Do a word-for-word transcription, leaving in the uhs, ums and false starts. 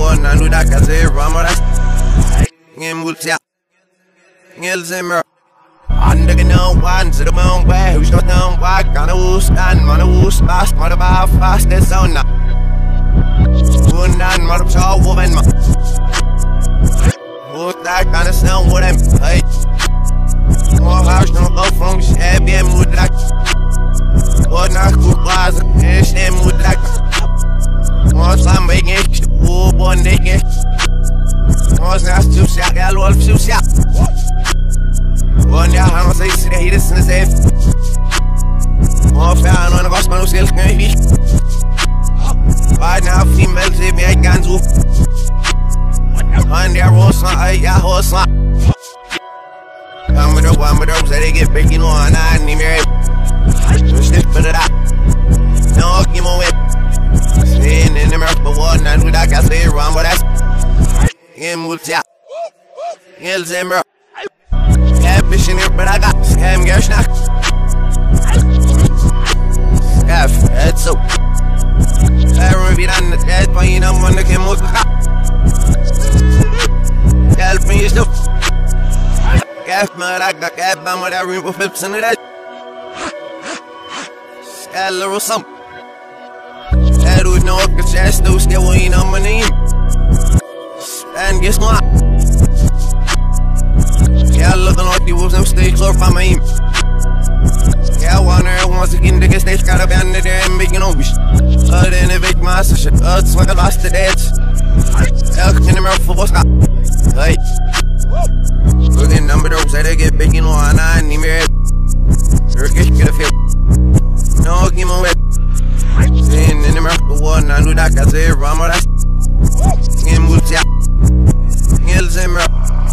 one, I knew that I said, Ramara. In Woods, Zimmer. Under the known one to the moon where who's not known why gonna who's and mana who's fast, what about fastest on now? One and what of tall woman. Who's that kind of sound with him? Hey, more house don't go from shabby and would like what not good plaza and shame would like more time making it, oh, one day. More not to shout, I love to shout. One day I'm say see that he this in the safe. More found on the gospel skills can be. Right now females say me I can't do. One day I roll some I got horse on. Come with the one with those that they get big, you know, and I need me. Just this for that. No, give me away. Staying in the mouth, but one night with that, I say wrong, but that's in Woodsya. In Zimmer. Fishing here, but I got scam gash now. F, that's so. I remember it on the dead, but you know, when the came with the cop. Help me, you still. F, man, I got F, I'm with that rainbow flips in that. Scalar or something. That would know if the chest, those get what you know, my name. And guess what? Yeah, looking like the wolves, no stay close by my aim. Yeah, I wonder once again to get stage got up under there and making a wish. Other than a big master shit, uh, it's like I lost the dance. Yeah, in the mouth for what's got. Hey, look at number those that they get big in one, I need me. You're get a feel. No, give me a whip. Saying in the mouth for one, I knew that I said, Ramara. In Woods, yeah. In Zimmer.